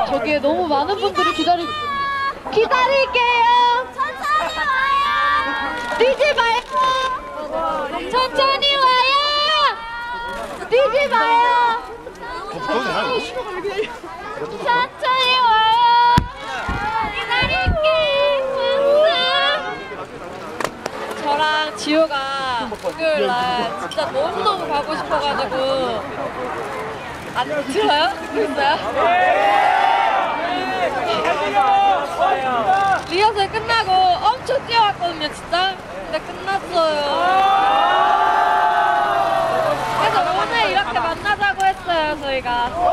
저기에 너무 많은 분들이 기다릴게요. 천천히 와요. 뛰지 말고 천천히 와요. 뛰지 마요. 천천히 와요. 기다릴게. 저랑 지호가 목요일날 진짜 너무너무 가고 싶어가지고 안 들어요? 듣고 있어요? 리허설 끝나고 엄청 뛰어왔거든요 진짜. 근데 끝났어요. 그래서 오늘 이렇게 만나자고 했어요 저희가.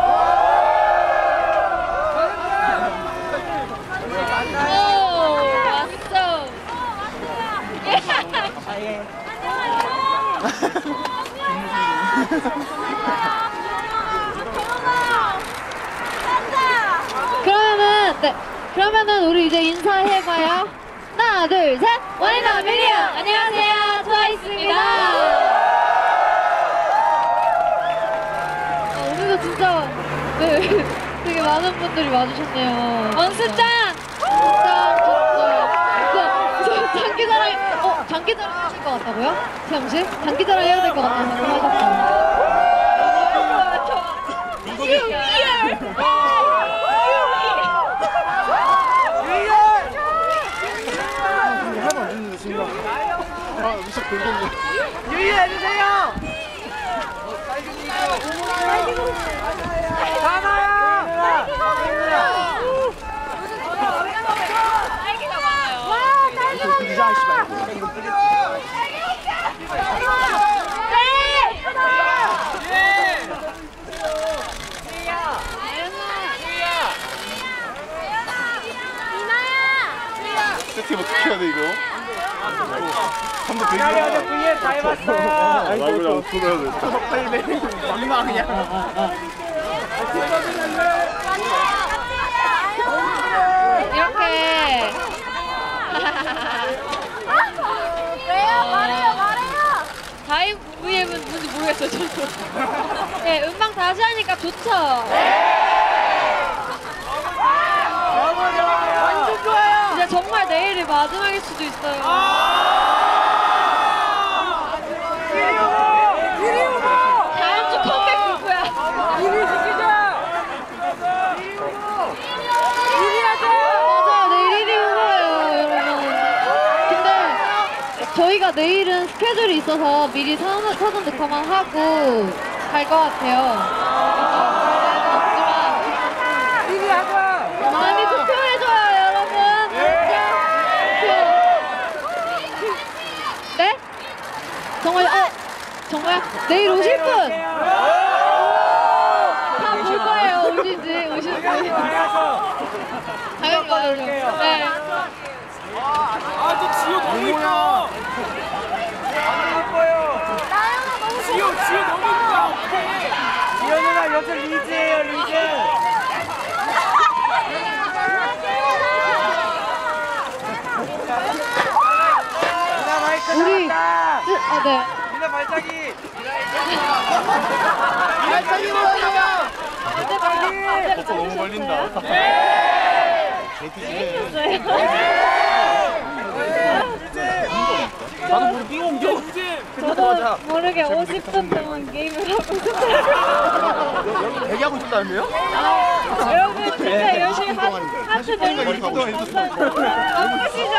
그러면은 우리 이제 인사해봐요. 하나 둘 셋. 원앤 미리요. 안녕하세요 트와이스입니다. 오늘도 진짜 네, 되게 많은 분들이 와주셨네요. 원수짱 장기자랑 장기자랑 해야 될 것 같다고요? 세영씨? 장기자랑 해야 될 것 같다고 하셨어요. 유유 해주세요! 하나야! 딸기가 많아요. 와, 딸기 세팅 어떻게 해야 돼 이거? 한번 기다려야 돼, V앱 다 해봤어! 아이고 그냥 웃어야 돼. 막막이야. 이렇게 왜요? 말해요. 다임 V앱은 뭔지 모르겠어요 저도. 네, 음방 다시 하니까 좋죠? 너무 좋아요! 완전 좋아요! 이제 정말 내일이 마지막일 수도 있어요. 다음 주 컴백 누구야? 이리 지키자! 이리 하자! 맞아요, 내일 1위 후보예요, 여러분. 근데 저희가 내일은 스케줄이 있어서 미리 사전 녹화만 하고 갈 것 같아요. 이리 하자! 많이 투표해줘요, 여러분. 네? 정말, 정말? 내일 오실 분? 다 볼 거예요, 오신지, 오시는 분. 당연히 와야죠. 네. 아, 저 지효 너무 이뻐! 너무 이뻐요! 지효 너무 이뻐! 지효 누나 여기 리즈예요, 리즈! 누나 마이크 우리, 나왔다! 네. 누나 발차기! 발차기 보여줘요! 발차기! 너무 걸린다. 나도 모르게 삥 옮겨. 저도 모르게 50분 동안 게임을 하고 있었어요. 대기하고 있었다는데요? 여러분 진짜 열심히 하트 내리고 바쁘시죠?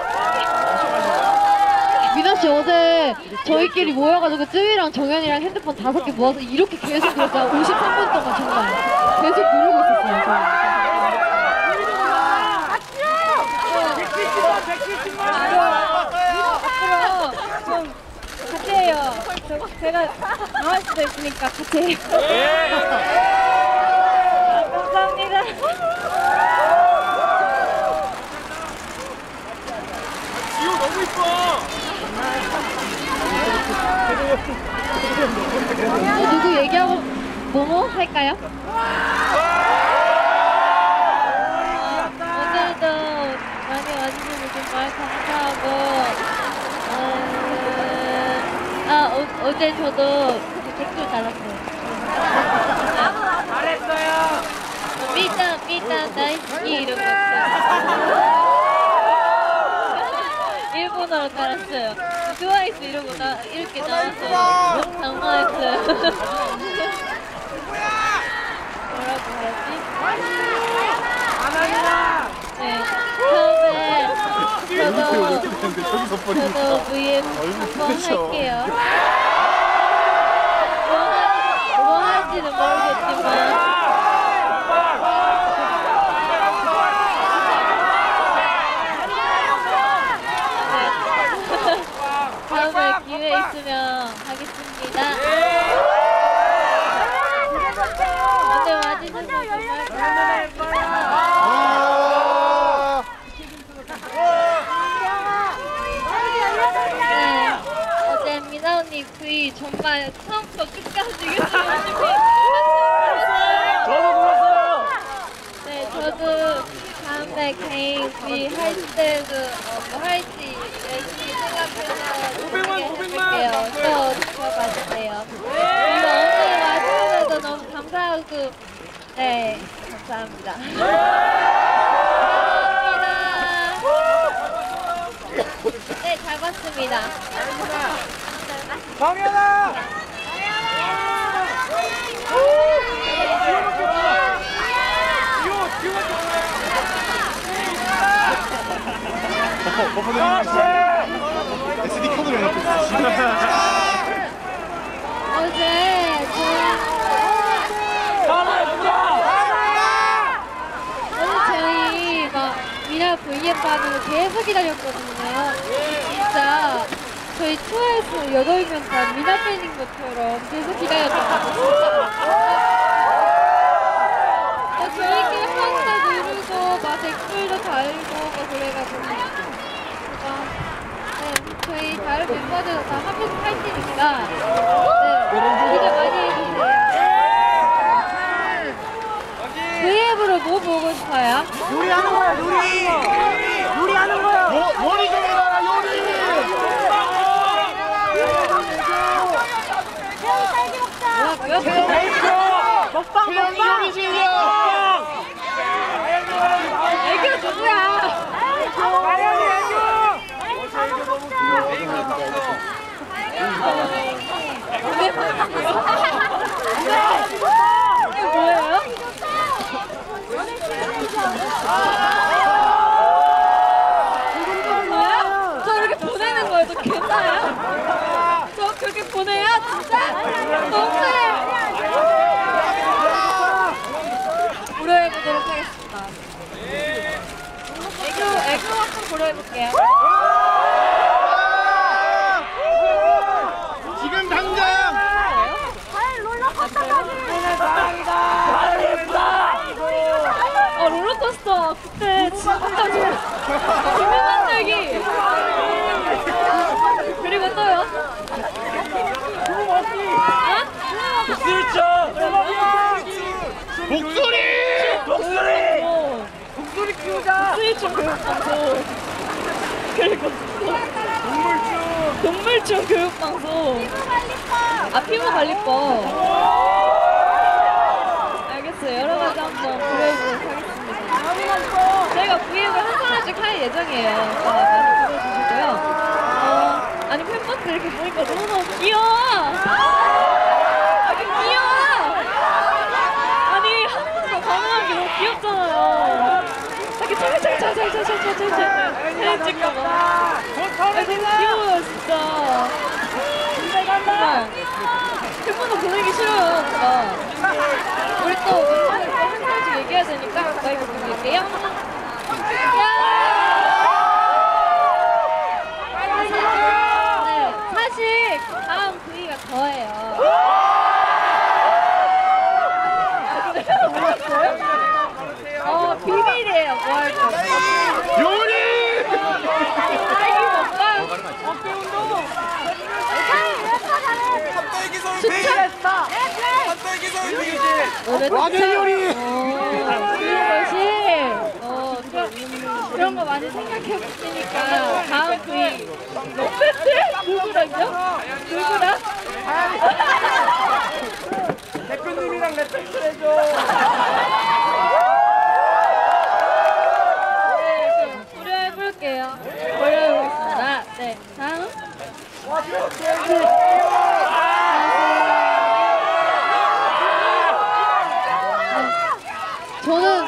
미나씨 어제 저희끼리 모여가지고 쯔위랑 정연이랑 핸드폰 5개 모아서 이렇게 계속 그랬어요. 53분 동안 정말 계속 누르고 있었어요. 앞으로 좀 같이 해요. 제가 나올 수도 있으니까 같이 해요. 감사합니다. 지효 너무 이뻐! 누구 얘기하고 뭐뭐 할까요? 오늘도 많이 와주셔서 정말 감사하고 어제 저도 댓글 달았어요. 잘했어요! 미담 난 나이키 이런 거 일본어로 따랐어요. 트와이스 이런 거 이렇게 나와서 너무 당황했어요. 뭐라고 하지? 네, 처음에 저도 VF 한번 할게요. 뭐 할지는 모르겠지만 다음에 기회 있으면 하겠습니다. 오늘 와주셔서 정말 네, 어제 미나 언니 V 정말 처음부터 끝까지 열심히 저도 불렀어요. 네, 저도 다음에 개인 V 할 때도 뭐 할지 열심히 생각해서 해볼게요. 또 지켜봐주세요. 그리고 오늘 와주셔서 너무 감사하고 네, 감사합니다. 감사합니다. 네, 잘 봤습니다. 정연아! SD 카드를 해놓고 있어. 어제 저희 막 미나 VF 하는 거 계속 기다렸거든요. 진짜 저희 투어에서 8명 다 미나 팬인 것처럼 계속 기다렸거든요. 저희끼리 항상 누르고 막 댓글도 달고 막 그래가지고 네, 저희 다른 멤버들도 다 합해서 할 테니까 네, 기대 많이 해주세요. V앱으로 뭐 보고 싶어요? 요리하는 거야, 요리! 요리하는 거야! 요리 좀 해라, 요리! 뭐라고요? 먹방, 태양이 요리 실력! 애교 누구야? 마련이 애교! 이게 뭐예요? 저 이렇게 보내는 거예요? 저 괜찮아요? 저 그렇게 보내요? 진짜? 너무해! 고려해보도록 하겠습니다. 애교 한번 고려해볼게요. 지금 당장! 롤러코스터 그때 진짜 유명한 적이 그리고 또요? 목소리! 목소리 키우자! 스위치 교육방송 그리고 동물충 교육방송 피부 관리법 알겠어요. 여러 가지 한번 보여보도록 하겠습니다. 저희가 V앱을 한 사람씩 할 예정이에요. 많이 들어주시고요. 아니 팬분들 이렇게 보니까 너무너무 귀여워! 이렇게 귀여워! 아니 한 번도 가능한 게 너무 귀엽잖아요. 이렇게 찰찰찰찰찰찰찰찰 사진 찍고 막 너무 귀여워요 진짜. 정말 팬분들 보내기 싫어요. 우리 또 멤버들 한 사람씩 얘기해야 되니까 마이크 드릴게요. 네, 사실 다음 V가 저예요. 비밀이에요. 뭐 할 거? 요리! 딸기 먹방. 어깨 운동! 와대 요리! 그런 거 많이 생각해 보시니까 다음 V 롯데트 누구랑요? 누구랑? 대표님이랑 랩 해줘! 저는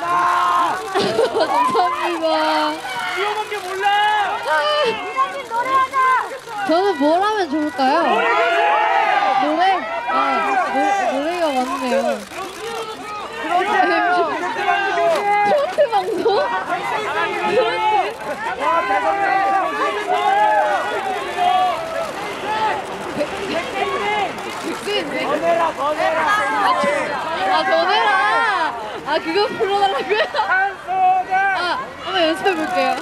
감사합니다. 이거밖에 몰라. 저는 뭘 하면 좋을까요? 노래? 노래가 많네요. 트로트 방송? 트로트? 전해라. 그거 불러달라고요? 한번 연습해볼게요.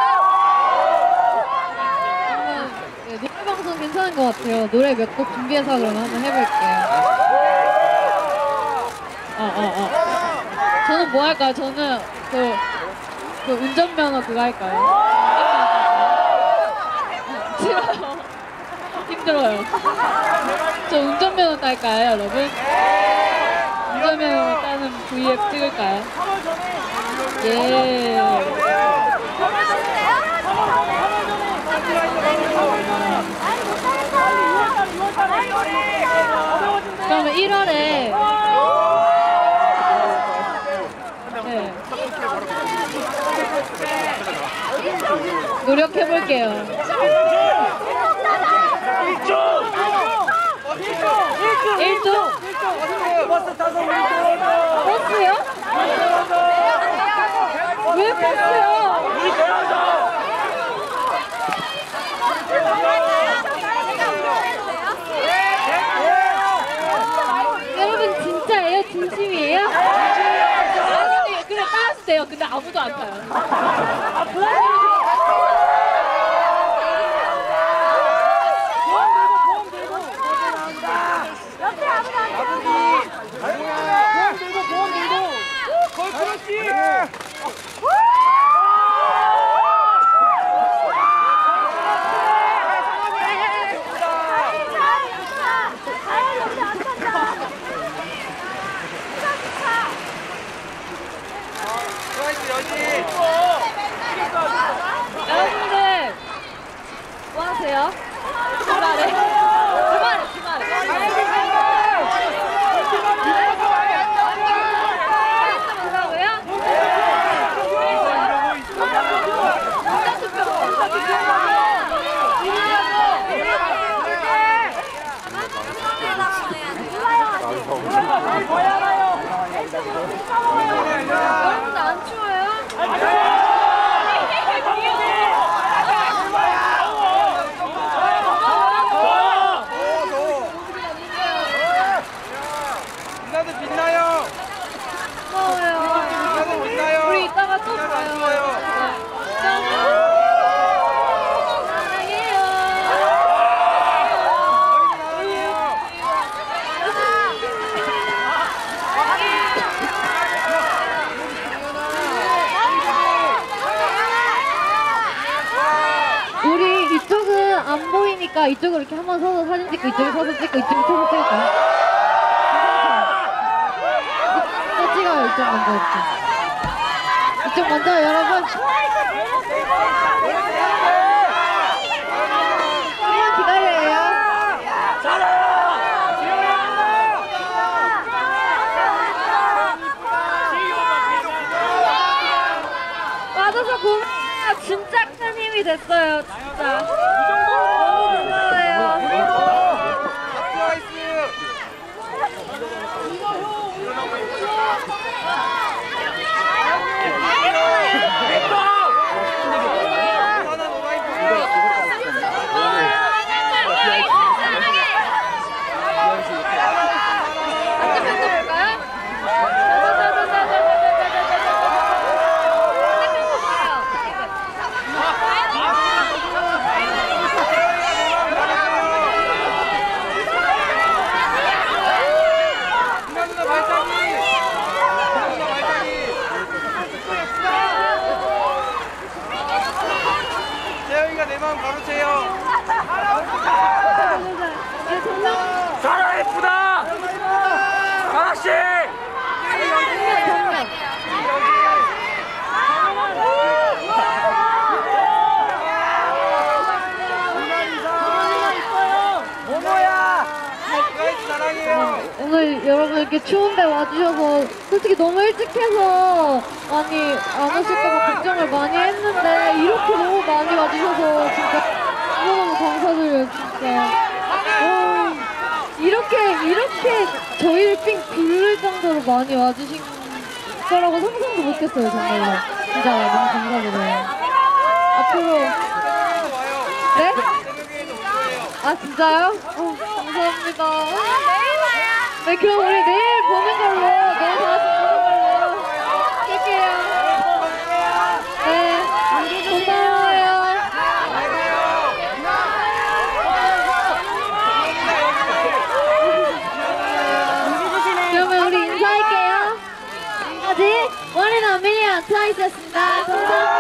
노래 방송 괜찮은 것 같아요. 노래 몇 곡 준비해서 그러면 한번 해볼게요. 저는 뭐 할까요? 저는 그 운전면허 그거 할까요? 싫어요. 힘들어요. 저 운전면허 딸까요, 여러분? 운전면허 따는 V앱 찍을까요? 예. 그러면 1월에 네. 노력해볼게요. 1조? 버스 타서 우리 버스요? 왜 버스요? 우리 대화죠. 여러분 진짜예요? 진심이에요? 아니 그래 따라도 돼요. 근데 아무도 안 타요. 여러분들 뭐 하세요? 주말에? 여러분들 안 추워요? 누나도 빛나요. 고마워요. 누나도 빛나요. 우리 이따가 또 봐요. 사랑해요. 우리 이쪽은 안 보이니까 이쪽으로 이렇게 한번 서서 사진 찍고 이쪽에 서서 찍고 이쪽에 서서 찍을까요? 또 찍어요. 이쪽 먼저 이렇게. 이쪽 먼저 여러분. 조금만 기다려요. 와줘서 고마워요. 진짜 큰 힘이 됐어요. 진짜. 너무 고마워요. 재영이가 내 마음 가로채요. 사라 예쁘다. 가락씨. 모모야. 사랑해요. 오늘 여러분 이렇게 추운데 와주셔서 솔직히 너무 일찍 해서 많이 안 오실까봐 걱정을 많이 했는데 이렇게 너무 많이 와주셔서 진짜 너무너무 감사드려요 진짜. 이렇게 저희를 삥 둘릴 정도로 많이 와주신 거라고 상상도 못했어요 정말로. 진짜 너무 감사드려요. 앞으로 네? 아 진짜요? 감사합니다. 네 그럼 우리 내일 보는 걸로 내일 다 같이 보는 걸로 할게요. 네 고마워요. 그러면 우리 인사할게요. 지금까지 원앤 밀리언 트와이스였습니다. 감사합니다.